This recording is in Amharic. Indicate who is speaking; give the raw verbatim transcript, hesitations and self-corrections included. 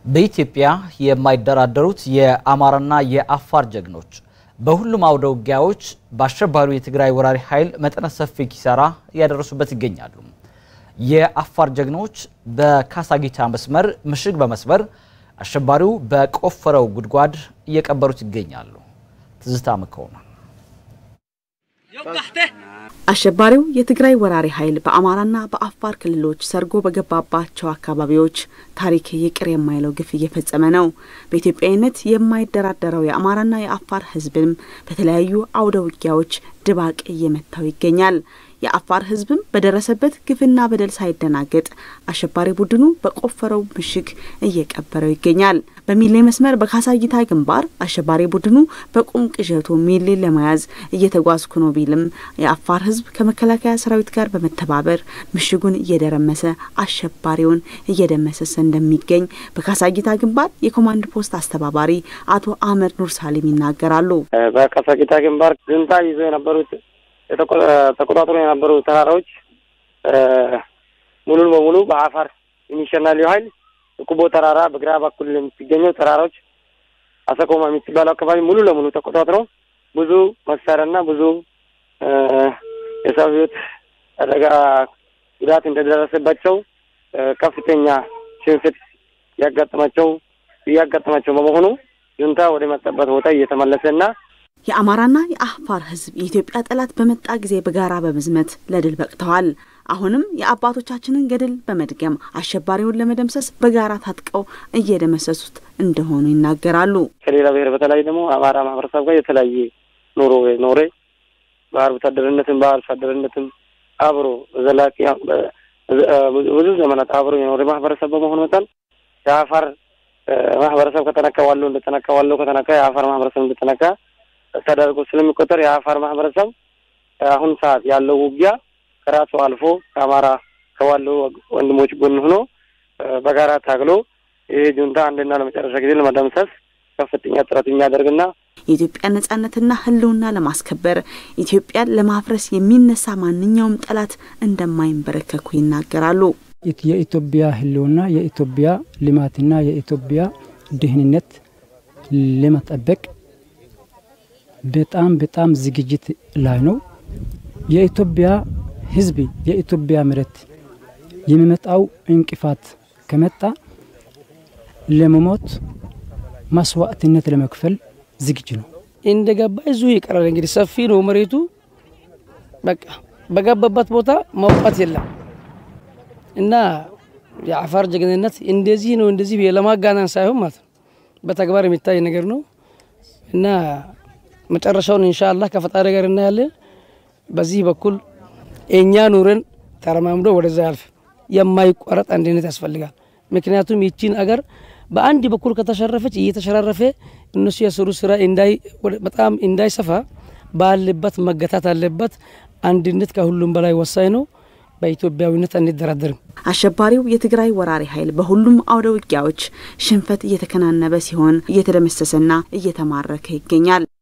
Speaker 1: በኢትዮጵያ የማይደራደሩት የአማራና የአፋር ጀግኖች በሁሉም አውደ ውጊያዎች በአሸባሪው የትግራይ ወራሪ ኃይል መጠነ ሰፊ ኪሳራ ያደረሱበት ይገኛሉ። የአፋር ጀግኖች በካሳጊታ መስመር ምሽግ በመስበር አሸባሪው በቆፈረው ጉድጓድ እየቀበሩት ይገኛሉ። ትዝታ መከውና
Speaker 2: አሸባሪው የትግራይ ወራሪ ኃይል በአማራና በአፋር ክልሎች ሰርጎ በገባባቸው አካባቢዎች ታሪክ ይቅር የማይለው ግፍ እየፈጸመ ነው። በኢትዮጵያዊነት የማይደራደረው የአማራና የአፋር ህዝብም በተለያዩ አውደ ውጊያዎች ድባቅ እየመታው ይገኛል። የአፋር ህዝብም በደረሰበት ግፍና በደል ሳይደናገጥ አሸባሪ ቡድኑ በቆፈረው ምሽግ እየቀበረው ይገኛል። በሚሌ መስመር በካሳጊታ ግንባር አሸባሪ ቡድኑ በቁም ቅዠቱ ሚሌ ለማያዝ እየተጓዝኩ ነው ቢልም የአፋር ህዝብ ከመከላከያ ሰራዊት ጋር በመተባበር ምሽጉን እየደረመሰ አሸባሪውን እየደመሰሰ እንደሚገኝ በካሳጊታ ግንባር የኮማንድ ፖስት አስተባባሪ አቶ አህመድ ኑር ሳሊም ይናገራሉ።
Speaker 3: በካሳጊታ ግንባር ዝንታ ይዘው የነበሩት ተቆጣጥሮ የነበሩ ተራራዎች ሙሉ በሙሉ በአፋር የሚሸናል ኃይል ቁቦ ተራራ በግራ በኩል የሚገኘው ተራራዎች አሰቆማ የሚባለው አካባቢ ሙሉ ለሙሉ ተቆጣጥሮ ብዙ መሳሪያና ብዙ የሰው ህይወት አደጋ ጉዳት እንደደረሰባቸው ከፍተኛ ሽንፈት ያጋጠማቸው ያጋጠማቸው በመሆኑ ጁንታ ወደ መጣበት ቦታ እየተመለሰና
Speaker 2: የአማራና የአፋር ህዝብ የኢትዮጵያ ጠላት በመጣ ጊዜ በጋራ በመዝመት ለድል በቅተዋል። አሁንም የአባቶቻችንን ገድል በመድገም አሸባሪውን ለመደምሰስ በጋራ ታጥቀው እየደመሰሱት እንደሆኑ ይናገራሉ።
Speaker 3: ከሌላ ብሔር በተለይ ደግሞ አማራ ማህበረሰብ ጋር የተለያየ ኑሮ ኖሬ በአርብቶ አደርነትም በአርሶ አደርነትም አብሮ ዘላቂ ብዙ ዘመናት አብሮ የኖረ ማህበረሰብ በመሆኑ መጠን የአፋር ማህበረሰብ ከተነካዋለው እንደተነካዋለው ከተነካ የአፋር ማህበረሰብ እንደተነካ ተደርጎ ስለሚቆጠር የአፋር ማህበረሰብ አሁን ሰዓት ያለው ውጊያ ከራሱ አልፎ ከአማራ ከዋለው ወንድሞች ጎን ሆኖ በጋራ ታግሎ የጁንታ አንደና ለመጨረሻ ጊዜ ለመደምሰስ ከፍተኛ ጥረት የሚያደርግና
Speaker 2: የኢትዮጵያ ነጻነትና ህልውና ለማስከበር ኢትዮጵያን ለማፍረስ የሚነሳ ማንኛውም ጠላት እንደማይንበረከኩ ይናገራሉ።
Speaker 4: የኢትዮጵያ ህልውና የኢትዮጵያ ልማትና የኢትዮጵያ ደህንነት ለመጠበቅ በጣም በጣም ዝግጅት ላይ ነው። የኢትዮጵያ ህዝብ የኢትዮጵያ መሬት የሚመጣው እንቅፋት ከመጣ ለመሞት መስዋዕትነት ለመክፈል ዝግጁ ነው።
Speaker 5: እንደገባ እዙ ይቀራል። እንግዲህ ሰፊ ነው መሬቱ። በቃ በገባበት ቦታ መውጣት የለም እና የአፋር ጀግንነት እንደዚህ ነው እንደዚህ ለማጋናን ሳይሆን ማለት በተግባር የሚታይ ነገር ነው እና መጨረሻውን ኢንሻአላህ ከፈጣሪ ጋር እናያለን። በዚህ በኩል እኛ ኑረን ተረማምዶ ወደዛ ያልፍ የማይቋረጥ አንድነት ያስፈልጋል። ምክንያቱም ይቺን አገር በአንድ በኩል ከተሸረፈች እየተሸራረፈ እነሱ የሰሩ ስራ እንዳይ በጣም እንዳይሰፋ ባለበት መገታት አለበት። አንድነት ከሁሉም በላይ ወሳኝ ነው። በኢትዮጵያዊነት አንደራደርም።
Speaker 2: አሸባሪው የትግራይ ወራሪ ኃይል በሁሉም አውደ ውጊያዎች ሽንፈት እየተከናነበ ሲሆን እየተደመሰሰና እየተማረከ ይገኛል።